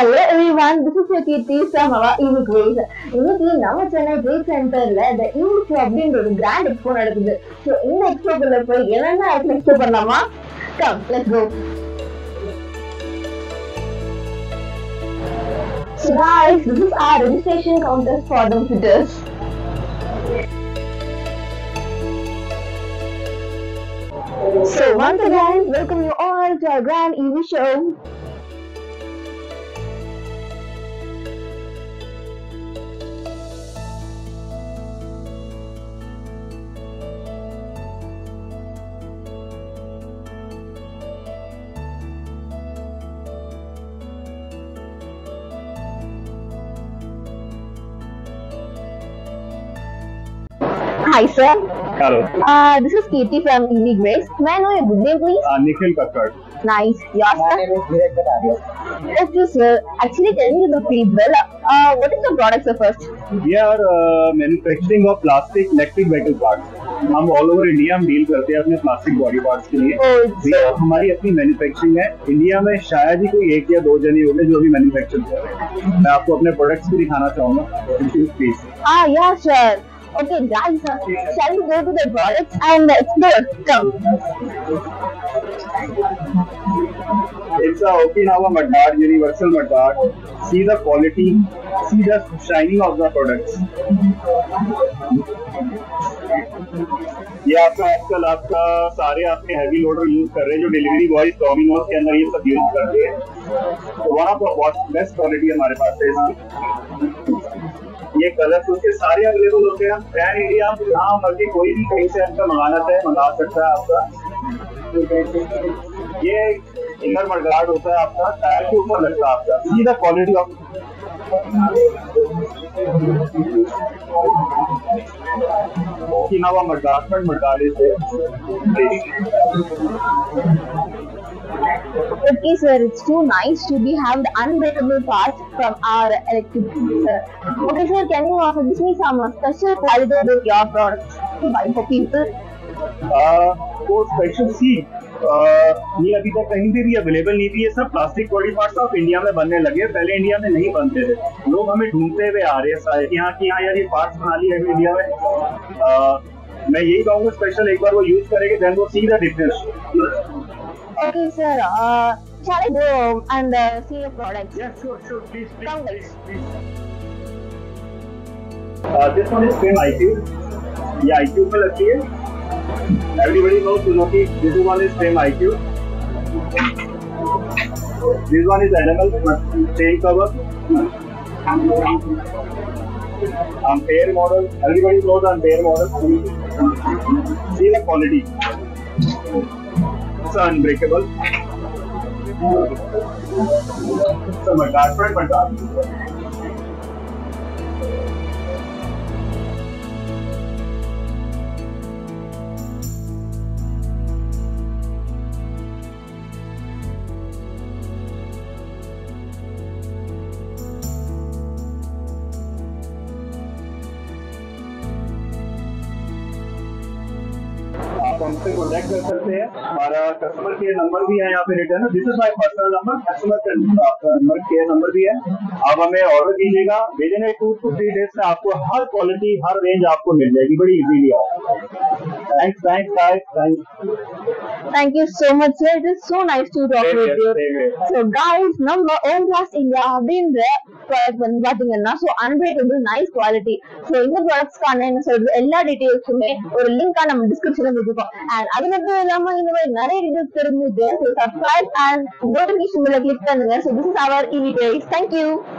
Hello everyone, this is your Kirti from our EV Craze. இன்னைக்கு நம்ம Chennai Craze சென்டர்ல the EV Expo அப்படின்ற ஒரு grand expo நடக்குது. So இந்த expoக்குள்ள போய் என்னென்ன expo பண்ணலாமா? Come, let's go. So guys, this is our registration counter for the visitors. So once again, welcome you all to our grand EV show. Hi sir. Hello. This is Kirti from EV Grace. May I know your good name please? Nikhil Kakkad. Nice. Yours sir? Okay sir. Actually tell me the people. What is the product sir first? We are manufacturing of plastic electric vehicle parts. हम all over India में deal करते हैं अपने plastic body parts के लिए। हमारी अपनी manufacturing है। इंडिया में शायद ही कोई एक या दो जने होंगे जो भी मैन्युफैक्चर कर रहे हैं। मैं आपको अपने प्रोडक्ट्स भी दिखाना चाहूँगा। Please. Yeah sure. Okay guys, shall we go to the products and explore? Come. It's a Okinawa mudguard, universal mudguard. See the quality, see the shining of the products. ये आपका आजकल आपका सारे आपके हैवी लोडर यूज कर रहे हैं जो डिलीवरी बॉयज डोमिनोज के अंदर ये सब यूज करते हैं। तो one of the best quality हमारे पास है इसकी। ये कलर्स उसके सारे अवेलेबल होते हैं। पैन इंडिया आप जहाँ मर्जी कोई भी कहीं से आपका मंगाना चाहे मंगा सकता है आपका। ये इनर मडगार्ड होता है आपका, टायर के ऊपर लगता है आपका। See the quality of Okinawa mudguard is there. Okay sir, it's too nice to be have the unbreakable parts from our electric scooter. Okay sir, can you offer me some special quality of your products to buy for people? वो special सी ये अभी तक कहीं भी available नहीं थी। ये सब plastic body parts of India में बनने लगे। पहले इंडिया में नहीं बनते थे। लोग हमें ढूंढते हुए आ रहे हैं यहाँ की यहाँ यार ये पार्ट्स बना लिए हैं इंडिया में। मैं यही कहूँगा स्पेशल एक बार वो यूज करेंगे देन वो see the difference. Okay sir, shall I go and see your products? Yeah, sure. Please. Come guys. This one is frame IQ. ये IQ पे लगती है। Everybody knows Suzuki. This one is frame IQ. This one is animal chain cover. Ampere model. Everybody knows Ampere model. See the quality. It's unbreakable. It's a mudguard. हमसे contact कर सकते हैं। हमारा customer care number भी है यहाँ पे return. This is my personal number, customer care number भी है। आप हमें ऑर्डर कीजिएगा, भेजने 2 to 3 डेज में आपको हर क्वालिटी हर रेंज आपको मिल जाएगी बड़ी easily. Thanks guys. Thank you so much sir. It is so nice to talk with you. So guys, நம்ம omplast India அப்படின்ற ப்ராடக்ட் வந்து பாத்தீங்கன்னா so unbreakable nice quality. So இந்த ப்ராடக்ட்ஸ்க்கான என்ன சொல்றது எல்லா டீடைல்ஸுமே ஒரு லிங்கா நம்ம டிஸ்கிரிப்ஷன்ல கொடுப்போம். And அது மட்டும் இல்லாம இந்த மாதிரி நிறைய டீடைல்ஸ் தெரிஞ்சுட்டு subscribe and notification bell click பண்ணுங்க. So this is our EV Craze. Thank you.